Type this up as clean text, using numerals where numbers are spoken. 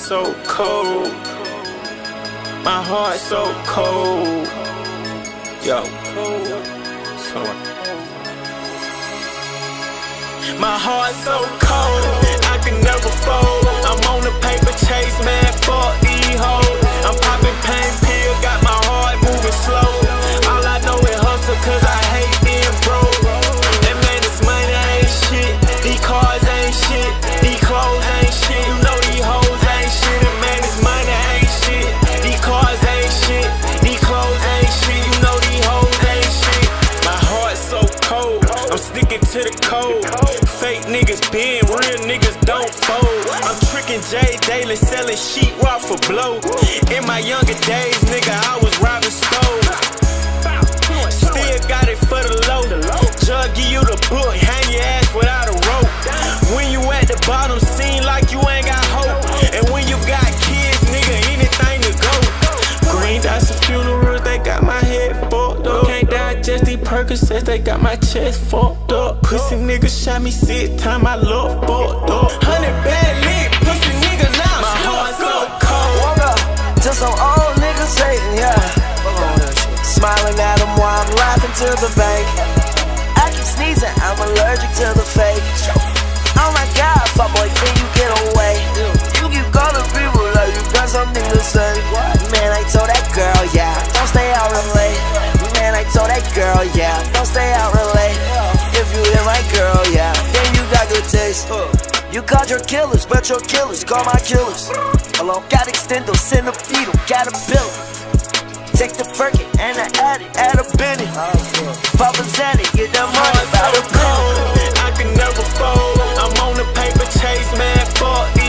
so cold. My heart so cold. Yo. My heart so cold, I can never fold. I'm on the paper chase, man, fuck these hoes. I'm popping pain pill, got my heart moving slow. All I know is hustle, cause I hate being broke. And man, this money ain't shit, these cars ain't shit, these clothes ain't shit. You know these hoes ain't shit, and man, this money ain't shit, these cars ain't shit, these clothes ain't shit. You know these hoes ain't shit. My heart so cold, I'm sticking to the code. Fake niggas bend, real niggas don't fold. I'm tricking Jay daily, selling sheetrock for blow. In my younger days, nigga, I was robbing stores. Still got it for the low. Jug give you the book, hang your ass without a rope. When you at the bottom, seem like you ain't got hope. And when you got kids, nigga, anything to go. Green dots and funerals, they got my head fucked up. Can't digest these Percocets, they got my chest fucked up. Pussy nigga shot me 6 times, my love fucked up. 100 bad lit, pussy nigga now. My heart so cold. Woke up to some old niggas hating, yeah. Smiling at them while I'm laughing to the bank. I keep sneezing, I'm allergic to the fake. Oh my God, fuck boy, can you get away? You keep calling people like you got something to say. Man, I told that girl, yeah, don't stay out real late. Man, I told that girl, yeah, don't stay out real late. If you hit my girl, yeah, then you got good taste. You called your killers, but your killers call my killers. Hello, got extendo, send a fetal, got a bill. Take the Birkin and the Addy, add a Benny. Papa Zanny, get that money by the cold, I can never fold. I'm on the paper chase, man, fuck